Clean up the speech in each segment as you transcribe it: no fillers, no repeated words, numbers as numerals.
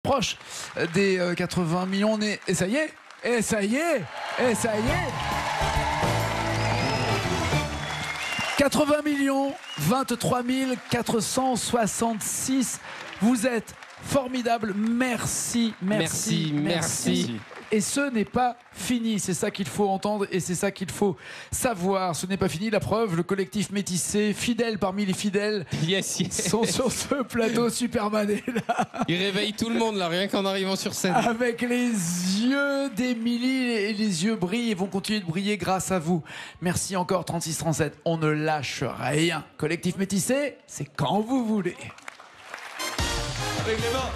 proche des 80 millions. Et ça y est, et ça y est, et ça y est. 80 millions, 23 466. Vous êtes formidable. Merci, merci, merci. Et ce n'est pas fini, c'est ça qu'il faut entendre et c'est ça qu'il faut savoir. Ce n'est pas fini, la preuve, le collectif métissé, fidèle parmi les fidèles, sont sur ce plateau. Superman est là. Il réveille tout le monde là, rien qu'en arrivant sur scène. Avec les yeux d'Émilie, et les yeux brillent et vont continuer de briller grâce à vous. Merci encore 36-37, on ne lâche rien. Collectif métissé, c'est quand vous voulez. Avec les mains.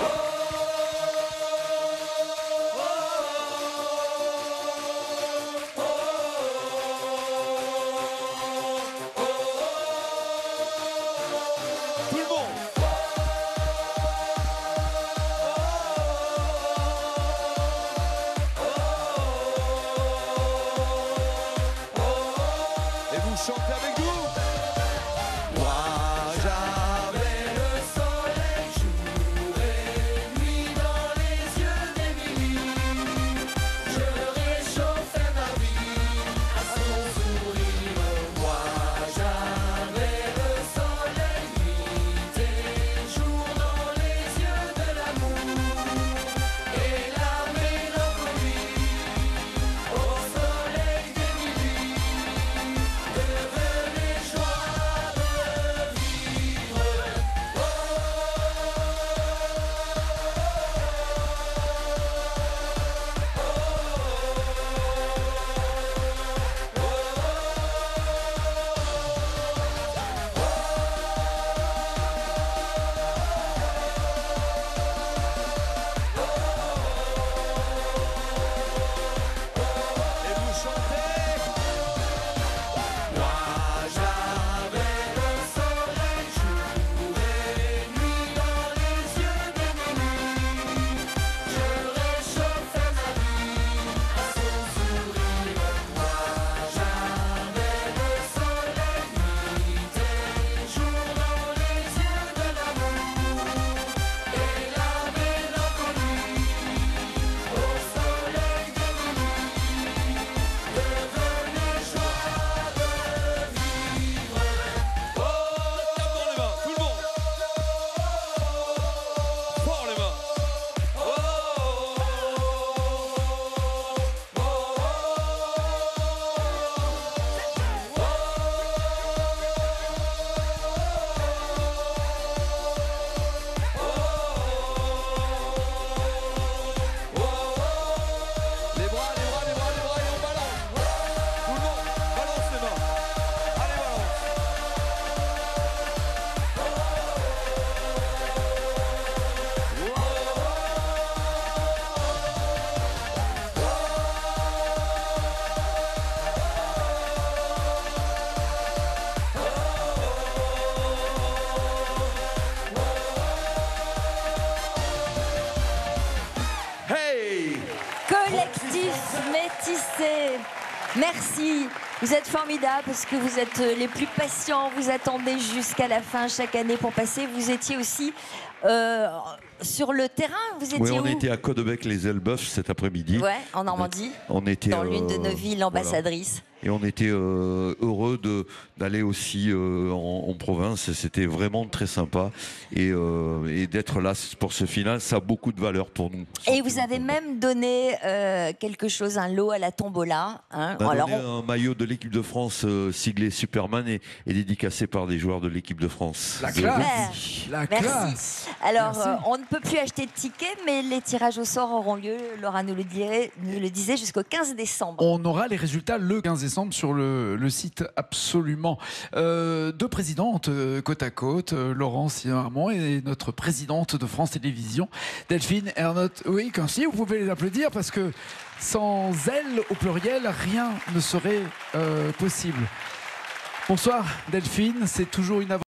Chantez avec nous. Moi j'avais le soleil jour et nuit dans les yeux d'Émilie. Je réchauffais ma vie à son sourire. Moi j'avais le soleil nuit et jour dans les yeux de l'amour et la mélancolie au soleil d'Émilie. Collectif métissé, merci. Vous êtes formidables parce que vous êtes les plus patients. Vous attendez jusqu'à la fin chaque année pour passer. Vous étiez aussi sur le terrain. Vous étiez oui, on où? était à Codebec-les-Elbeuf cet après-midi. Ouais, en Normandie. On était dans l'une de nos villes ambassadrices. Voilà. Et on était heureux d'aller aussi en province. C'était vraiment très sympa. Et d'être là pour ce final, ça a beaucoup de valeur pour nous. Et vous avez même donné quelque chose, un lot à la tombola. Hein. On a donné un maillot de l'équipe de France siglé Superman et dédicacé par des joueurs de l'équipe de France. La classe. La classe. Alors, on ne peut plus acheter de tickets, mais les tirages au sort auront lieu, Laura nous le disait, jusqu'au 15 décembre. On aura les résultats le 15 décembre sur le site, absolument. Deux présidentes côte à côte, Laurence Armand et notre présidente de France Télévisions, Delphine Ernotte. Oui, Quincy, vous pouvez les applaudir parce que sans elles, au pluriel, rien ne serait possible. Bonsoir Delphine, c'est toujours une aventure.